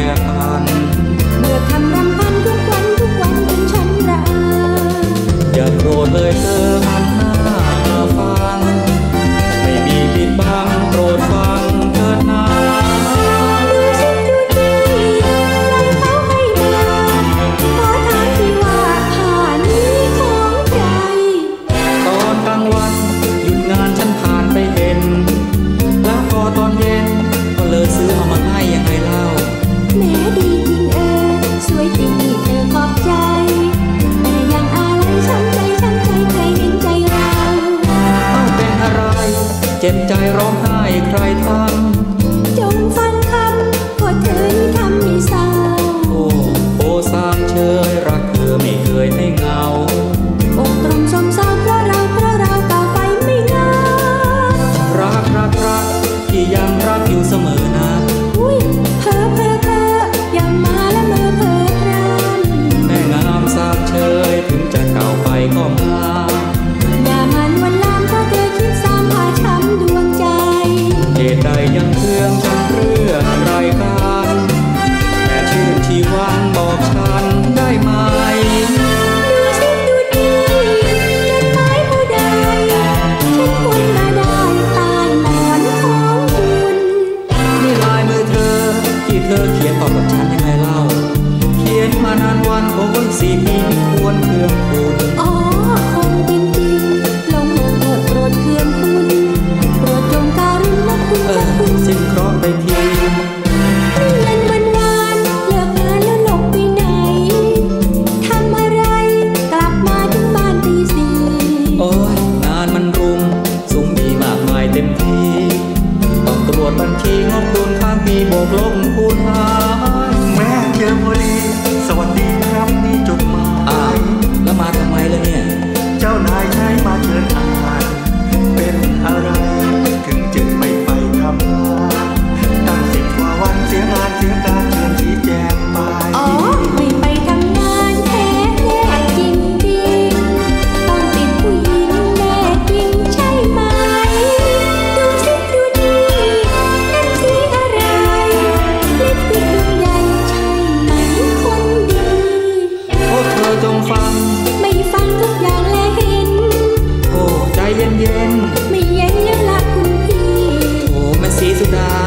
ผันเมื่อคำรำพันทุกวันทุกวันจนฉันระอาอย่าโกรธเลยเธอหันหน้ามาฟังไม่มีปิดบังโปรดฟังเถิดนาดูสิดูดีลองเขาให้มาขอถามทีว่าผ้านี้ของใครตอนกลางวันหยุดงานฉันผ่านไปเห็นแล้วพอตอนเย็นก็เลยซื้อเอามาให้ยังไงเล่าแม้ดีจริงสวยจริงขอบใจแต่ยังอะไรช้ำใจใครเห็นใจเราเป็นอะไรเจ็บใจร้องไห้ใครทำจงฟังคำก็เธอทำให้เศร้าโอ้สามเชยรักเธอไม่เคยให้เงาอกตรงสมเศร้าเพราะเราก้าวไปไม่นานรักที่ยังรักอยู่เสมอนะอุ้ยเพ้อยังมาและมือเพ้อพรำแม่งามสามเชยถึงจะเก่าไปก็มาอย่ามันวันลามเพราะเธอคิดสร้างพาช้ำดวงใจเหตุใดยังเครื่องฉันเรื่องไรกันแค่ชื่นชีวันบอกฉันได้ไหมดูสิดูดีจดหมายผู้ใดฉันควรมาได้ใต้หมอนของคุณนี่ลายมือเธอที่เธอเขียนตอบกับฉันยังไงเล่าเขียนมานานวันโอ้ยสีมีควรเครื่องคุณอ๋อคงเป็นจริงลงโปรดเครื่องคุณโปรดจงการุณนะคุณสิ้นเคราะห์ไปทีเย็นวันเลิกงานแล้วหลบไปไหนทำอะไรกลับมาถึงบ้านตีสี่โอ้ยงานมันรุมสูงมีมากมายเต็มที่ต้องตรวจบัญชีงบดุลข้างปีบวกลบคูณหารแม่เจอพอดีสวัสดีครับนี่จดหมายแล้วมาทำไมล่ะเนี่ยเจ้านายใช้มาเชิญอ่านเป็นอะไรถึงจึงไม่ไปทำงานตั้ง10 กว่าวันเสียงานเสียการเชิญชี้แจงไปอ๋อไม่ไปทำงานแท้จริงต้องติดผู้หญิงแน่จริงใช่ไหมดูสิดูดีนั่นสีอะไรลิปติดดวงใหญ่ใช่ไหมคนดีโอ้เธอจงฟังไม่ฟังทุกอย่างและเห็นโอ้ใจเย็นไม่เย็นแล้วล่ะคุณพี่โอ้แม่ศรีสุดา